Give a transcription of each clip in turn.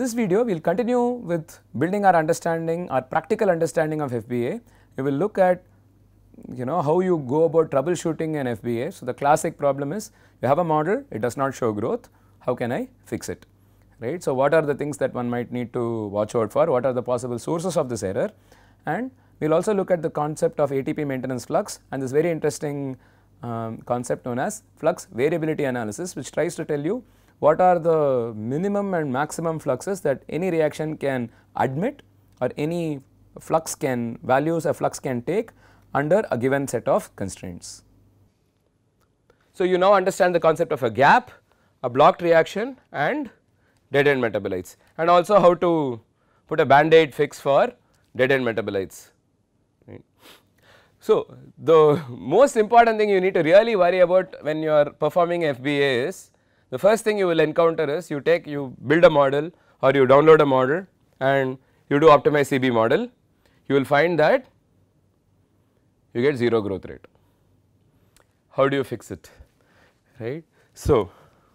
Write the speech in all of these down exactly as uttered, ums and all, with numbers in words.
this video we will continue with building our understanding, our practical understanding of F B A. We will look at you know how you go about troubleshooting an F B A. So, the classic problem is you have a model, it does not show growth, how can I fix it, right. So, what are the things that one might need to watch out for, what are the possible sources of this error, and we will also look at the concept of A T P maintenance flux and this very interesting um, concept known as flux variability analysis, which tries to tell you what are the minimum and maximum fluxes that any reaction can admit or any flux can values a flux can take under a given set of constraints. So, you now understand the concept of a gap, a blocked reaction and dead end metabolites, and also how to put a band-aid fix for dead end metabolites. Right. So, the most important thing you need to really worry about when you are performing F B A is the first thing you will encounter is you take you build a model or you download a model and you do optimize C B model, you will find that you get zero growth rate. How do you fix it, right? So,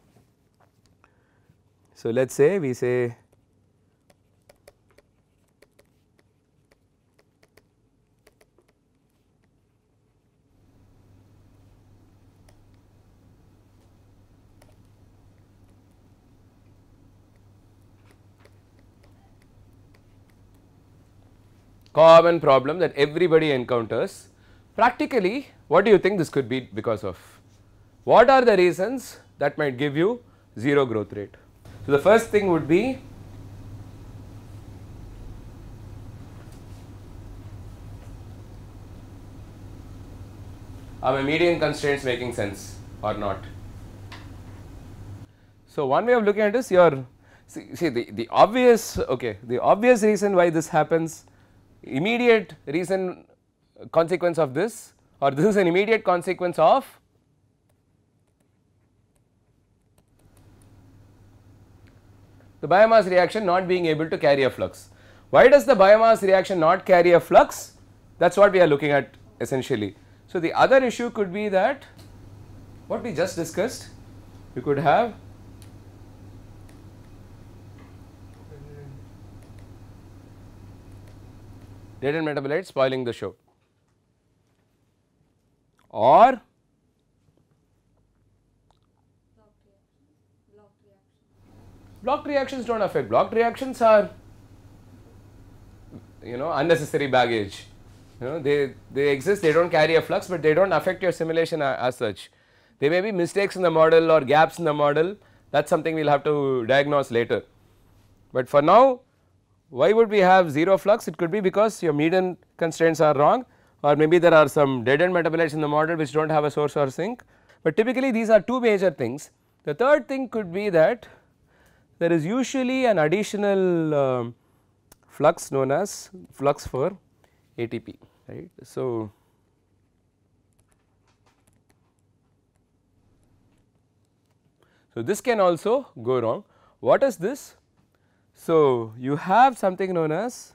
so let us say we say common problem that everybody encounters. Practically, what do you think this could be because of? What are the reasons that might give you zero growth rate? So, the first thing would be are my median constraints making sense or not? So, one way of looking at this, your see, see the, the obvious okay the obvious reason why this happens, immediate reason consequence of this, or this is an immediate consequence of the biomass reaction not being able to carry a flux. Why does the biomass reaction not carry a flux? That is what we are looking at essentially. So, the other issue could be that what we just discussed, you could have dead end metabolites spoiling the show, or blocked reactions do not affect. Blocked reactions are you know unnecessary baggage, you know they, they exist, they do not carry a flux, but they do not affect your simulation as, as such. There may be mistakes in the model or gaps in the model, that is something we will have to diagnose later. But for now, why would we have zero flux? It could be because your median constraints are wrong, or maybe there are some dead end metabolites in the model which do not have a source or sink, but typically these are two major things. The third thing could be that there is usually an additional um, flux known as flux for A T P, right. So, so this can also go wrong. What is this? So, you have something known as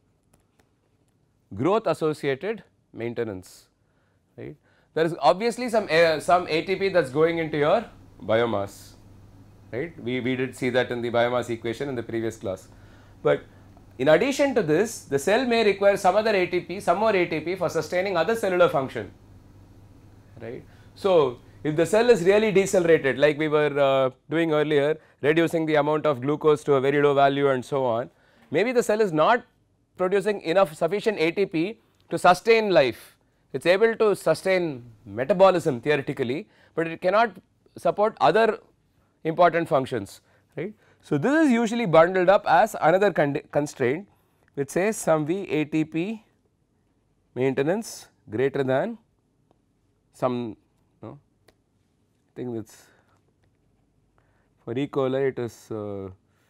growth associated maintenance, right. There is obviously some uh, some A T P that is going into your biomass, right. We, we did see that in the biomass equation in the previous class, but in addition to this, the cell may require some other A T P, some more A T P for sustaining other cellular function, right. So, if the cell is really decelerated like we were uh, doing earlier, reducing the amount of glucose to a very low value and so on, maybe the cell is not producing enough sufficient A T P to sustain life. It is able to sustain metabolism theoretically, but it cannot support other important functions, right. So, this is usually bundled up as another constraint which says some V A T P maintenance greater than some no, I think it is for E. coli it is uh,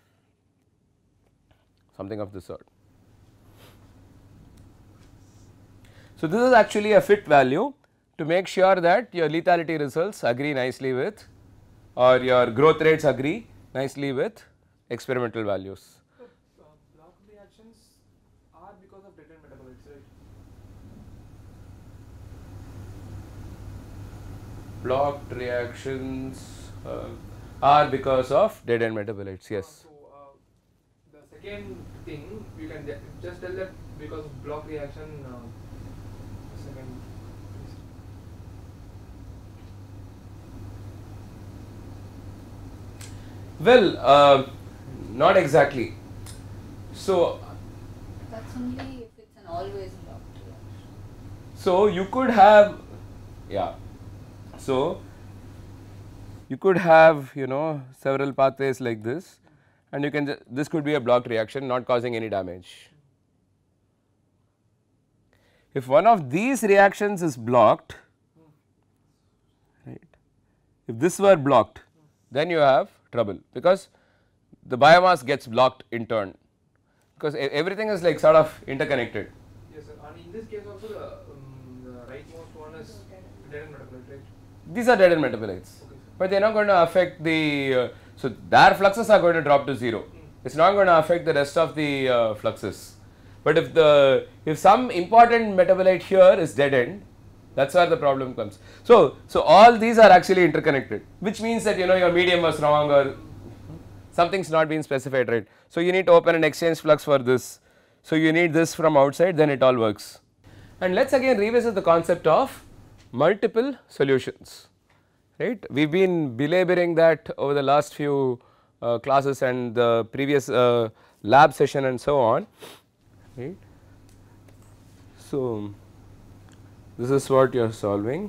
something of this sort. So, this is actually a fit value to make sure that your lethality results agree nicely with, or your growth rates agree nicely with experimental values. But uh, blocked reactions are because of dead end metabolites, right? Blocked reactions uh, are because of dead end metabolites, yes. So, uh, second thing, you can just tell that because of block reaction. Uh, second. Well, uh, not exactly. So that's only if it's an always blocked reaction. So you could have, yeah. So you could have, you know, several pathways like this, and you can, this could be a blocked reaction not causing any damage. If one of these reactions is blocked, right, if this were blocked, then you have trouble, because the biomass gets blocked in turn, because everything is like sort of interconnected. Yes, sir. And in this case also the, um, the rightmost one is dead end metabolite, right? These are dead end metabolites, okay, but they are not going to affect the, uh, so their fluxes are going to drop to zero. Mm. It is not going to affect the rest of the uh, fluxes. But if the, if some important metabolite here is dead end, that is where the problem comes. So, so all these are actually interconnected, which means that, you know, your medium was wrong or something's not been specified, right. So you need to open an exchange flux for this. So you need this from outside, then it all works. And let us again revisit the concept of multiple solutions, right. We have been belaboring that over the last few uh, classes and the previous uh, lab session and so on, right. So this is what you are solving,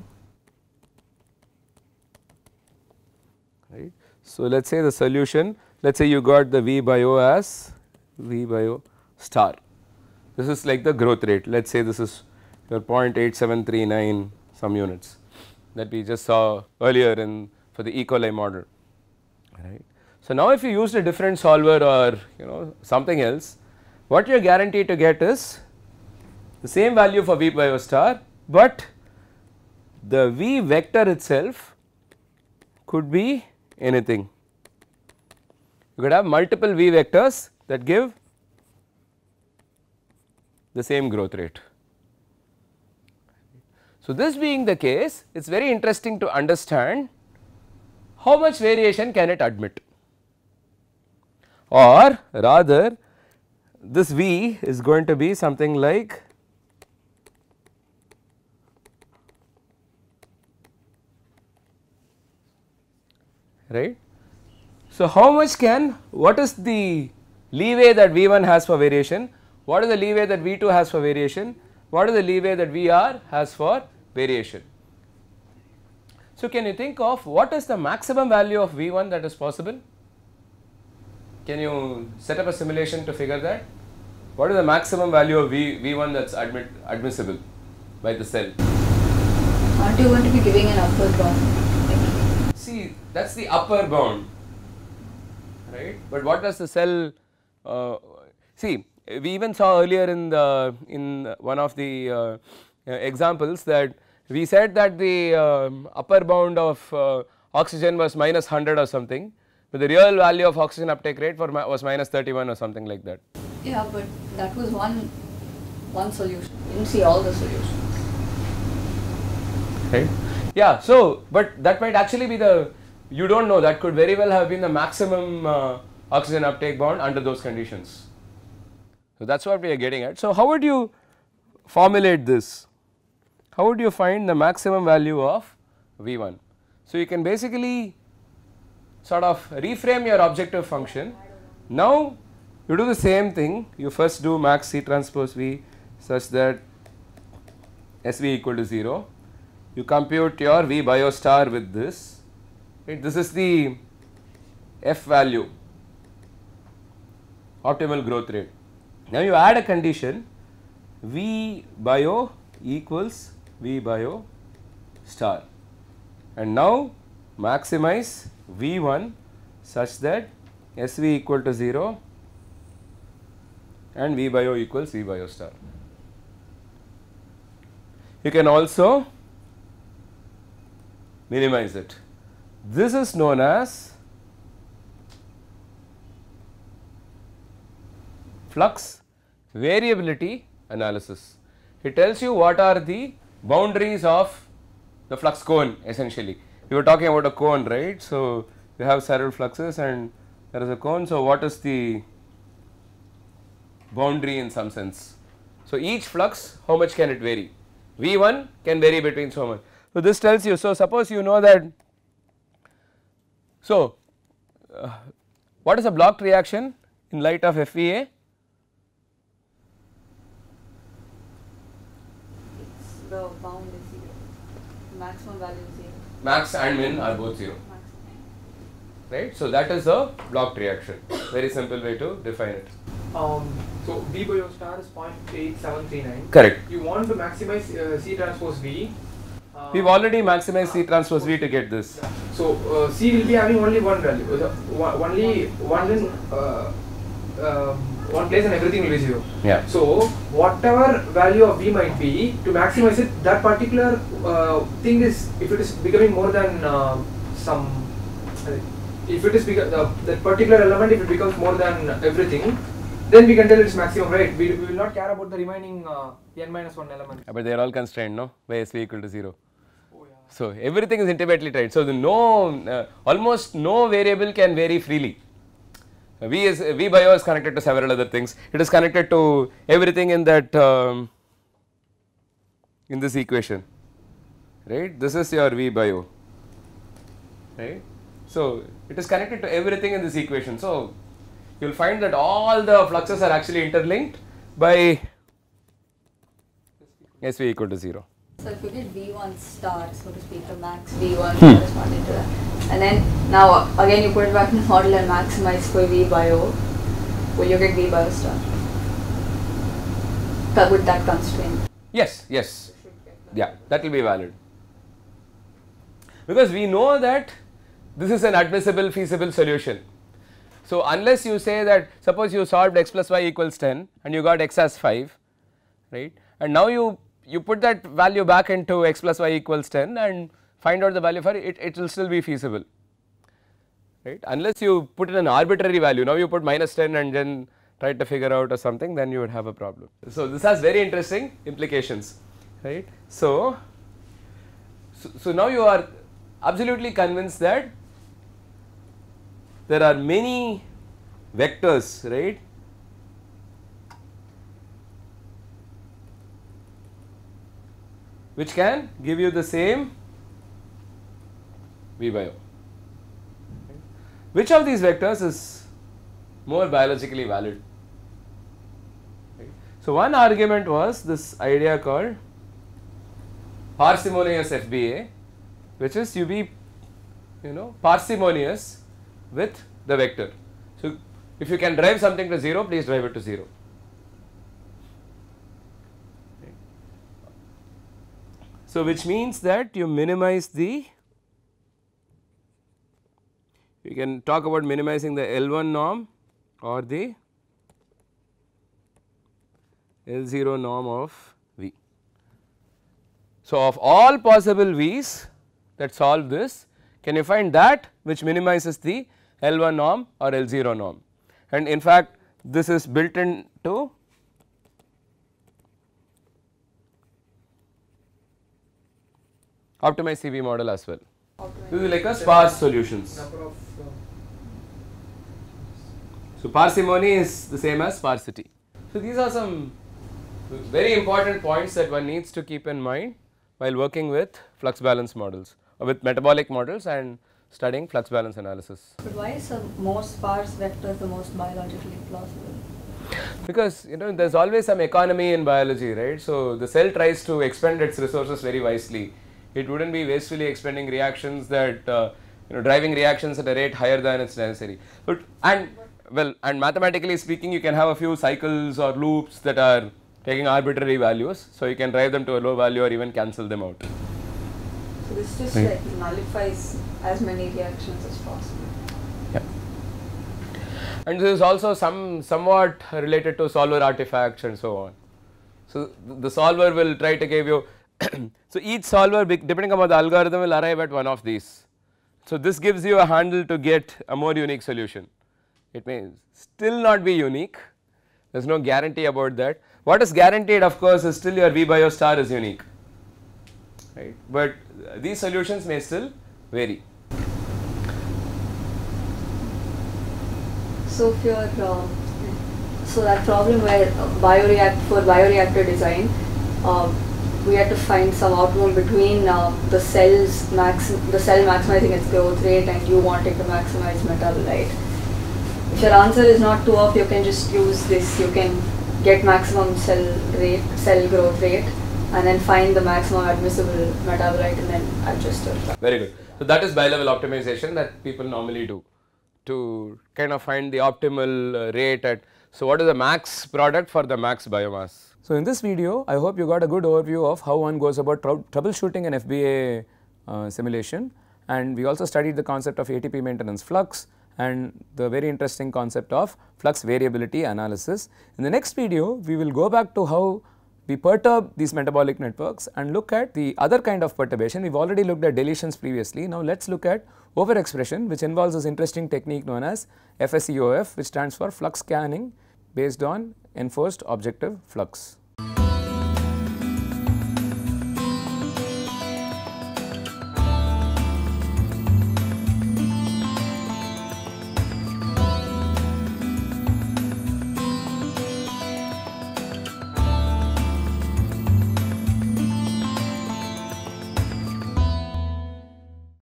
right. So let us say the solution, let us say you got the V by O as V by O star. This is like the growth rate, let us say this is your zero point eight seven three nine some units that we just saw earlier in for the E. coli model, right. So now if you used a different solver or, you know, something else, what you are guaranteed to get is the same value for V by O star, but the V vector itself could be anything. You could have multiple V vectors that give the same growth rate. So this being the case, it is very interesting to understand how much variation can it admit, or rather this V is going to be something like right. So how much can, what is the leeway that V one has for variation, what is the leeway that V two has for variation, what is the leeway that V R has for variation. So can you think of what is the maximum value of V one that is possible? Can you set up a simulation to figure that? What is the maximum value of V, V1 that is admit, admissible by the cell? Aren't you going to be giving an upper bound? See, that is the upper bound, right, but what does the cell, uh, see, we even saw earlier in the, in one of the uh, examples that we said that the um, upper bound of uh, oxygen was minus one hundred or something, but the real value of oxygen uptake rate for was minus thirty-one or something like that. Yeah, but that was one one solution. You didn't see all the solutions. Right. Yeah. So, but that might actually be the, you don't know, that could very well have been the maximum uh, oxygen uptake bound under those conditions. So that is what we are getting at. So how would you formulate this? How would you find the maximum value of V one? So you can basically sort of reframe your objective function. Now you do the same thing, you first do max C transpose V such that S V equal to zero, you compute your V bio star with this, right. This is the F value, optimal growth rate. Now you add a condition, V bio equals V bio star, and now maximize V one such that S V equal to zero and V bio equals V bio star. You can also minimize it. This is known as flux variability analysis. It tells you what are the boundaries of the flux cone essentially. We were talking about a cone, right. So you have several fluxes and there is a cone. So what is the boundary in some sense. So, each flux how much can it vary? V one can vary between so much. So, this tells you, so suppose you know that, so uh, what is a blocked reaction in light of F B A? It's the bound is zero, maximum value is zero. Max and min are both zero, right. So, that is a blocked reaction, very simple way to define it. Um, so V by O star is zero point eight seven three nine. Correct. You want to maximize uh, C transpose V. Uh, We have already maximized C transpose V to get this. So uh, C will be having only one value, uh, one, only one in uh, uh, one place, and everything will be zero. Yeah. So whatever value of V might be, to maximize it, that particular uh, thing is, if it is becoming more than uh, some, uh, if it is beca- the that particular element, if it becomes more than everything, then we can tell it's maximum, right? We, we will not care about the remaining uh, n minus one element. Yeah, but they are all constrained, no, by S V equal to zero. Oh, yeah. So, everything is intimately tied. So, the no uh, almost no variable can vary freely. Uh, V is V by O is connected to several other things. It is connected to everything in that um, in this equation, right. This is your V by O, right. So, it is connected to everything in this equation. So, you will find that all the fluxes are actually interlinked by S V equal to zero. So if you get V one star, so to speak, the max V one corresponding to that, and then now uh, again you put it back in the model and maximize for V by O, will you get V by O star? Co- With that constraint. Yes, yes, yeah, that will be valid. Because we know that this is an admissible feasible solution. So, unless you say that, suppose you solved x plus y equals ten and you got x as five, right, and now you you put that value back into x plus y equals ten and find out the value for it, it will still be feasible, right, unless you put in an arbitrary value. Now you put minus ten and then try to figure out or something, then you would have a problem. So, this has very interesting implications, right. So, so, so now you are absolutely convinced that there are many vectors, right, which can give you the same V by O. Which of these vectors is more biologically valid? Right. So, one argument was this idea called parsimonious F B A, which is you be you know parsimonious with the vector. So, if you can drive something to zero, please drive it to zero. Okay. So, which means that you minimize the, you can talk about minimizing the L one norm or the L zero norm of V. So, of all possible V's that solve this, can you find that which minimizes the L one norm or L zero norm? And in fact, this is built into optimized C V model as well. This is like a sparse solutions. Number of, uh, So, parsimony is the same as sparsity. So, these are some very important points that one needs to keep in mind while working with flux balance models or with metabolic models and studying flux balance analysis. But why is the most sparse vector the most biologically plausible? Because you know there is always some economy in biology, right. So, the cell tries to expend its resources very wisely. It would not be wastefully expending reactions that uh, you know driving reactions at a rate higher than it's necessary. But and well and mathematically speaking, you can have a few cycles or loops that are taking arbitrary values. So, you can drive them to a low value or even cancel them out. So this just Right. like nullifies as many reactions as possible. Yeah. And this is also some somewhat related to solver artifacts and so on. So, the solver will try to give you so each solver depending upon the algorithm will arrive at one of these. So, this gives you a handle to get a more unique solution. It may still not be unique, there is no guarantee about that. What is guaranteed, of course, is still your V by O star is unique, right, but these solutions may still vary. So if you're uh, So that problem where uh, bioreact for bioreactor design, uh, we had to find some optimum between uh, the cells max the cell maximizing its growth rate and you wanting to maximize metabolite. If your answer is not too off, you can just use this. You can get maximum cell rate, cell growth rate, and then find the maximum admissible metabolite and then adjust it. Very good. So that is bi-level optimization that people normally do to kind of find the optimal uh, rate at. So what is the max product for the max biomass? So in this video, I hope you got a good overview of how one goes about trou troubleshooting an F B A uh, simulation, and we also studied the concept of A T P maintenance flux and the very interesting concept of flux variability analysis. In the next video, we will go back to how we perturb these metabolic networks and look at the other kind of perturbation. We have already looked at deletions previously. Now let us look at overexpression, which involves this interesting technique known as F S E O F, which stands for flux scanning based on enforced objective flux.